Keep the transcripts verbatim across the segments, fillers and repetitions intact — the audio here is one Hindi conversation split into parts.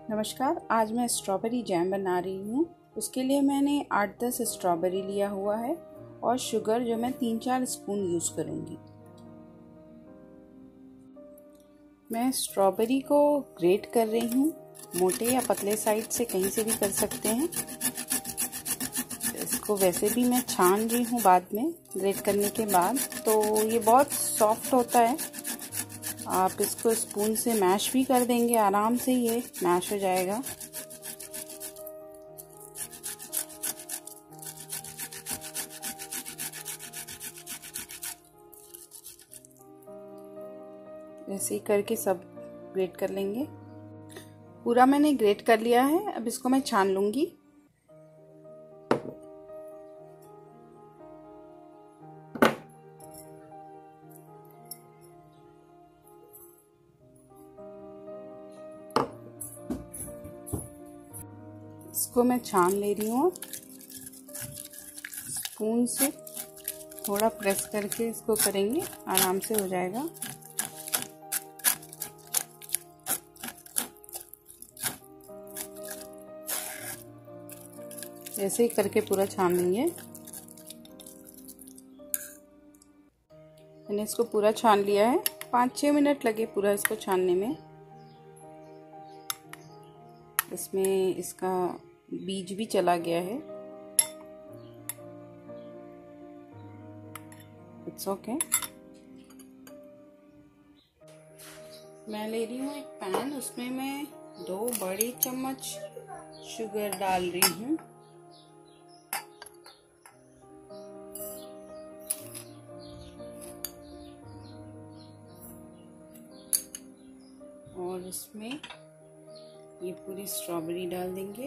नमस्कार। आज मैं स्ट्रॉबेरी जैम बना रही हूँ। उसके लिए मैंने आठ दस स्ट्रॉबेरी लिया हुआ है और शुगर जो मैं तीन चार स्पून यूज़ करूँगी। मैं स्ट्रॉबेरी को ग्रेट कर रही हूँ, मोटे या पतले साइड से कहीं से भी कर सकते हैं। इसको वैसे भी मैं छान रही हूँ बाद में, ग्रेट करने के बाद, तो ये बहुत सॉफ्ट होता है। आप इसको स्पून से मैश भी कर देंगे, आराम से ये मैश हो जाएगा। ऐसे ही करके सब ग्रेट कर लेंगे। पूरा मैंने ग्रेट कर लिया है। अब इसको मैं छान लूंगी। इसको मैं छान ले रही हूँ। स्पून से थोड़ा प्रेस करके इसको करेंगे, आराम से हो जाएगा। ऐसे ही करके पूरा छान लेंगे। मैंने इसको पूरा छान लिया है। पाँच छः मिनट लगे पूरा इसको छानने में। इसमें इसका बीज भी चला गया है। It's okay. मैं ले रही हूँ एक पैन, उसमें मैं दो बड़े चम्मच शुगर डाल रही हूँ। और इसमें ये पूरी स्ट्रॉबेरी डाल देंगे।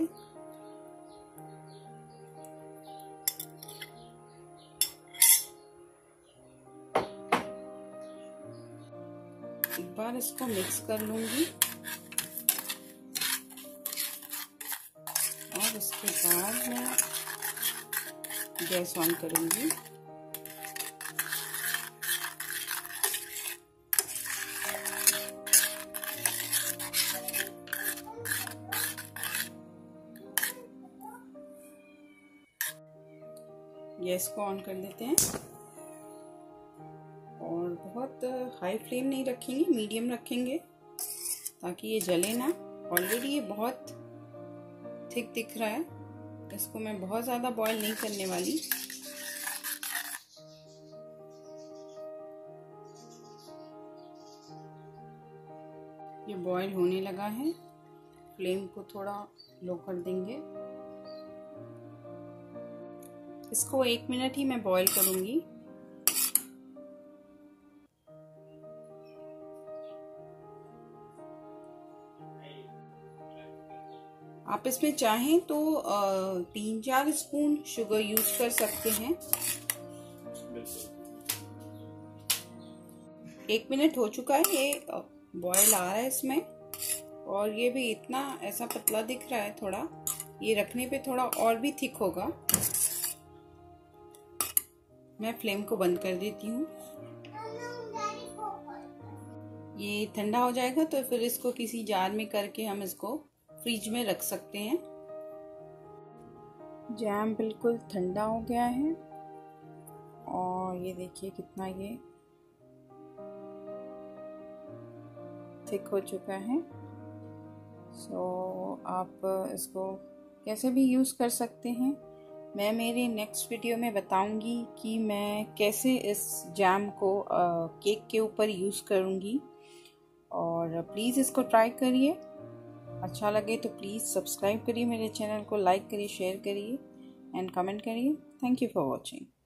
एक बार इसको मिक्स कर लूंगी और उसके बाद मैं गैस ऑन करूंगी। गैस को ऑन कर देते हैं और बहुत हाई फ्लेम नहीं रखेंगे, मीडियम रखेंगे ताकि ये जले ना। ऑलरेडी ये बहुत थिक दिख रहा है, इसको मैं बहुत ज़्यादा बॉईल नहीं करने वाली। ये बॉईल होने लगा है। फ्लेम को थोड़ा लो कर देंगे। इसको एक मिनट ही मैं बॉईल करूंगी। आप इसमें चाहें तो तीन चार स्पून शुगर यूज कर सकते हैं। एक मिनट हो चुका है, ये बॉईल आ रहा है इसमें, और ये भी इतना ऐसा पतला दिख रहा है। थोड़ा ये रखने पे थोड़ा और भी थिक होगा। मैं फ्लेम को बंद कर देती हूँ। ये ठंडा हो जाएगा तो फिर इसको किसी जार में करके हम इसको फ्रिज में रख सकते हैं। जैम बिल्कुल ठंडा हो गया है और ये देखिए कितना ये थिक हो चुका है। सो आप इसको कैसे भी यूज़ कर सकते हैं। मैं मेरे नेक्स्ट वीडियो में बताऊंगी कि मैं कैसे इस जैम को केक के ऊपर यूज़ करूंगी। और प्लीज़ इसको ट्राई करिए। अच्छा लगे तो प्लीज़ सब्सक्राइब करिए मेरे चैनल को, लाइक करिए, शेयर करिए एंड कमेंट करिए। Thank you for watching.